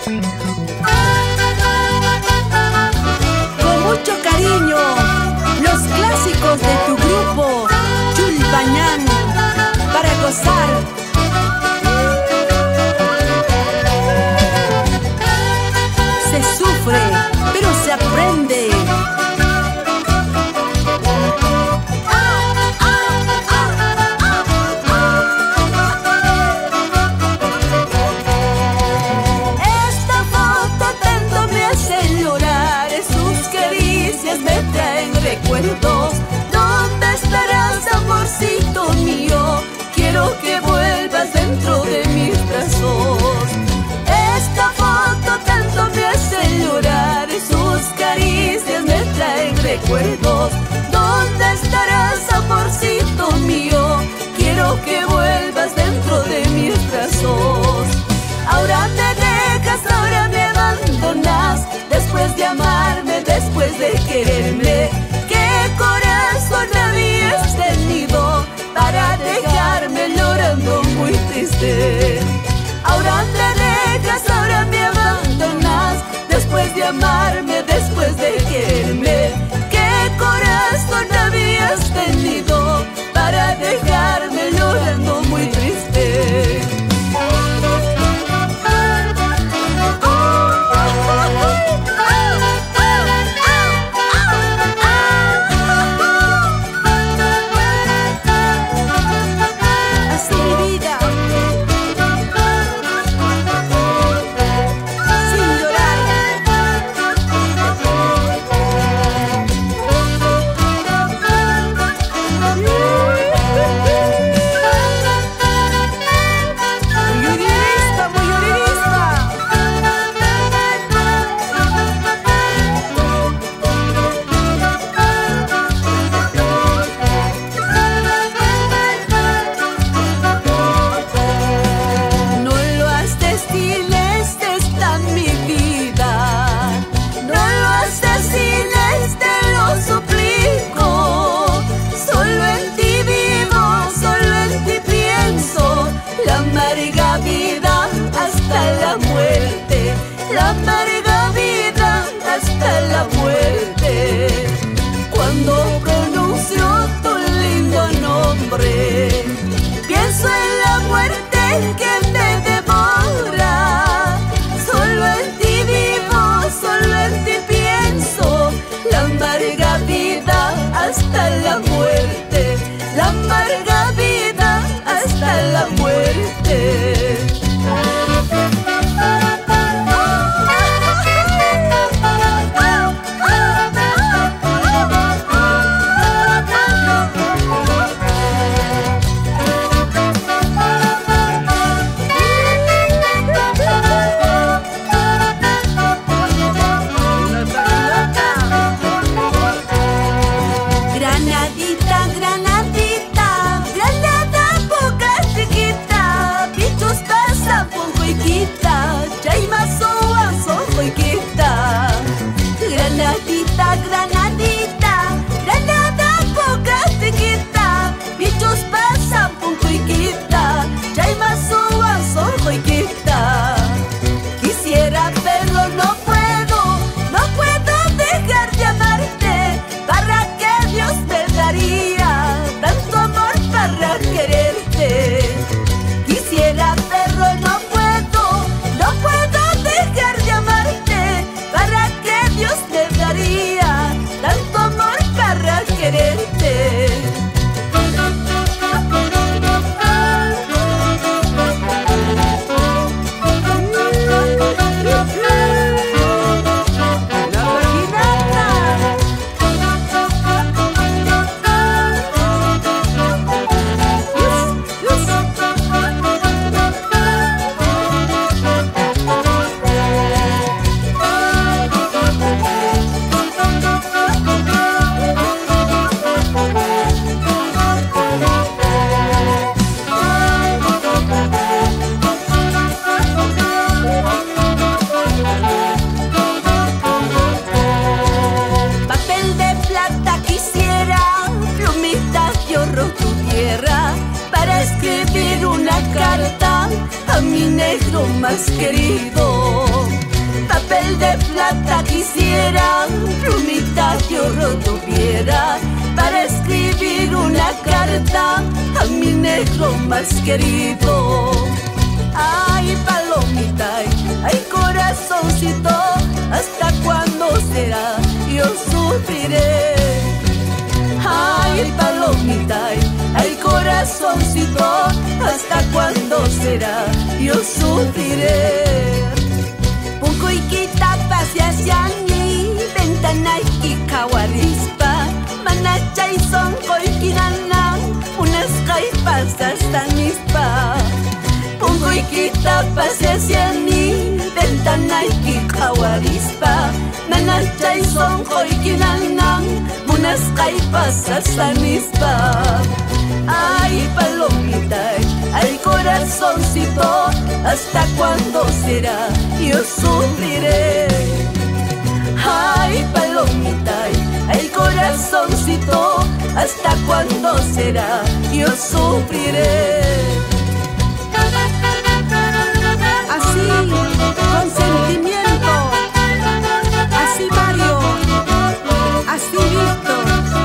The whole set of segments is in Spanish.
Con mucho cariño, los clásicos de tu grupo Chulpañán, para gozar. Se sufre, pero se aprende. Esta foto tanto me hace llorar, sus caricias me traen recuerdos. ¿Dónde estarás, amorcito mío? Quiero que vuelvas dentro de mis brazos. Esta foto tanto me hace llorar, sus caricias me traen recuerdos. ¿Dónde estarás, amorcito mío? Quiero que vuelvas dentro de mis brazos. Ahora me dejas, ahora me abandonas, después de amarme, después de quererme. ¿Qué corazón habías tenido para dejarme llorando muy triste? Ahora me dejas, ahora me abandonas, después de amarme, después de quererme. ¿Qué corazón habías tenido para dejarme llorando muy triste? Así mi vida, sin llorar. Muy uribista, muy uribista. No lo haces, diles, está mi vida. No lo haces, diles, te lo suplico. Solo en ti vivo, solo en ti pienso. La amarga vida hasta la muerte. La amarga vida hasta la muerte. Cuando pronuncio tu lindo nombre, pienso en la muerte que me devora. Solo en ti vivo, solo en ti pienso. La amarga vida hasta la muerte. La amarga vida hasta la muerte. Granadita, granadita, granada poca chiquita, bichos pasa poco y quita, chaimazo aso y quita. Granadita, granadita, granada poca chiquita, bichos pasa poco y quita, chaimazo aso y quita. Quisiera verlo, no puedo dejar de amarte. ¿Para qué Dios me daría tanto amor para quererte? Quisiera verlo, no puedo dejar de amarte. ¿Para qué Dios me daría tanto amor para quererte? carta a mi negro más querido. papel de plata quisiera, plumitas de oro tuviera, para escribir una carta a mi negro más querido. Ay, palomita, ay, corazoncito, ¿hasta cuándo será? Yo sufriré. Ay, palomita, ay, corazoncito, ¿hasta cuándo será? Yo sufriré. Punko ikita pasiasyani, ventana ikawarispa, manachay son koikinanang, unas kaipas hasta nispa. Punko ikita pasiasyani, ventana ikawarispa, manachay son koikinanang, unas kaipas hasta nispa. Ay, palomita, ay, corazoncito, ¿hasta cuándo será? Yo sufriré. Ay, palomita, ay, corazoncito, ¿hasta cuándo será? Yo sufriré. Así, con sentimiento, así Mario, así Víctor.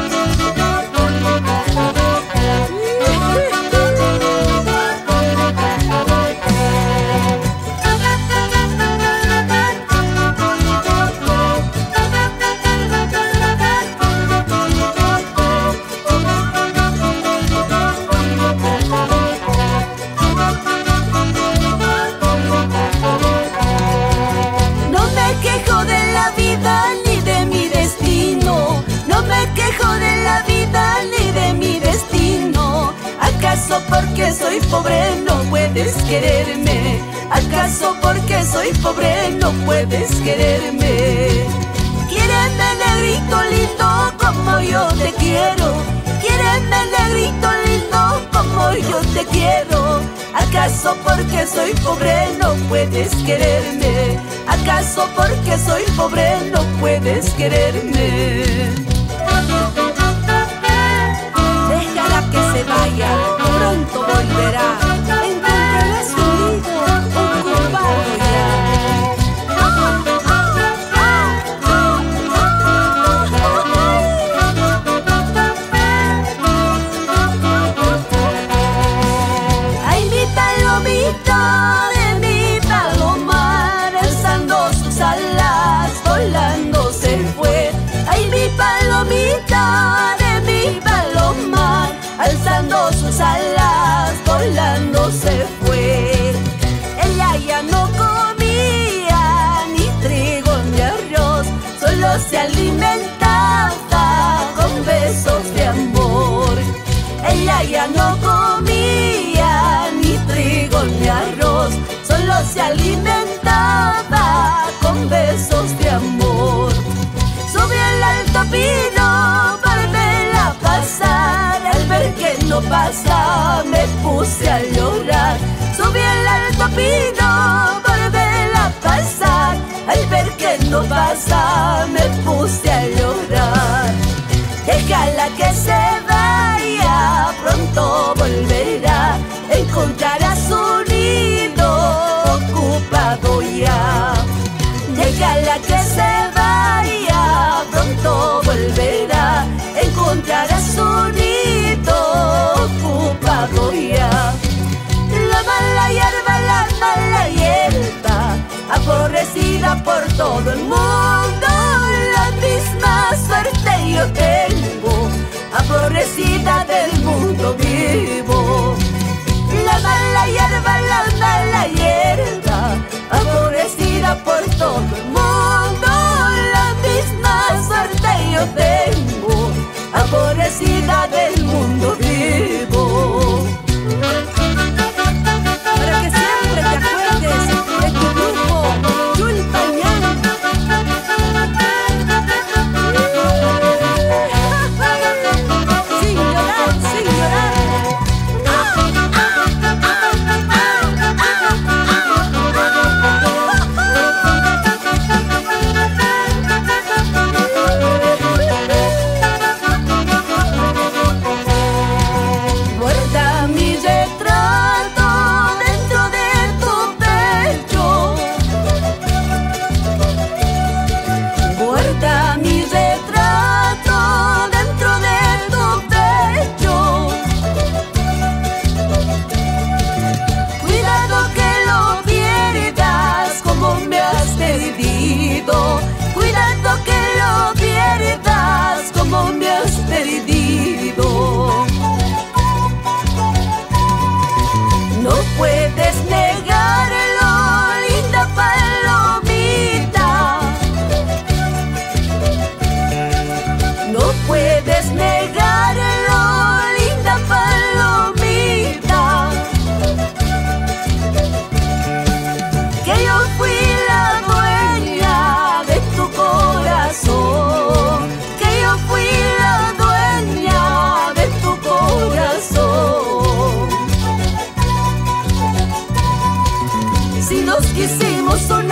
¿Acaso porque soy pobre no puedes quererme? ¿Acaso porque soy pobre no puedes quererme? Quiéreme, negrito lindo, como yo te quiero. Quiéreme, negrito lindo, como yo te quiero. ¿Acaso porque soy pobre no puedes quererme? ¿Acaso porque soy pobre no puedes quererme? Déjala que se vaya, pronto volverá. Encontrarás un nido ocupado ya. Ay, mi palomita de mi palomar, alzando sus alas, volando se fue. Ay, mi palomita de mi palomar, alzando sus alas, volando se fue. Ella ya no comía ni trigo ni arroz, solo se alimentaba con besos de amor. Ella ya no comía ni trigo ni arroz, solo se alimentaba con besos de amor. Subí el alto pino para verla pasar, al ver que no pasa me puse a llorar. Subí el alto pino para verla pasar, al ver que no pasa me puse a llorar. Déjala que se vaya, pronto volverá, encontrará su nido ocupado ya. Déjala que se vaya, pronto volverá, encontrará su nido ocupado ya. La mala hierba, aborrecida por todo el mundo, la misma suerte yo tengo, aborrecida del mundo vivo. La mala hierba, aborrecida por todo el mundo, la misma suerte yo tengo, aborrecida del mundo vivo. Para que siempre te acuerdes de tu grupo Yulpañán. Sin llorar, sin llorar.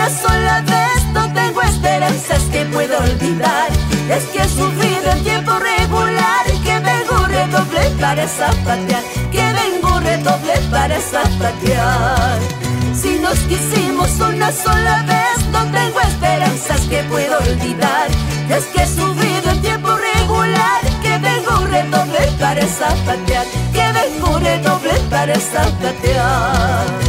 una sola vez, no tengo esperanzas que pueda olvidar. Es que he sufrido en tiempo regular, que vengo redoble para zapatear, que vengo redoble para zapatear. Si nos quisimos una sola vez, no tengo esperanzas que pueda olvidar. Es que he sufrido en tiempo regular, que vengo redoble para zapatear, que vengo redoble para zapatear.